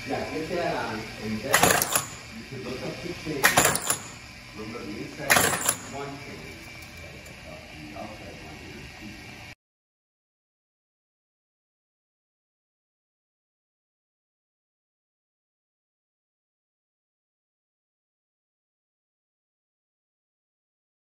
Yeah, get that on, and then you can look up the chain. Remember the inside one chain.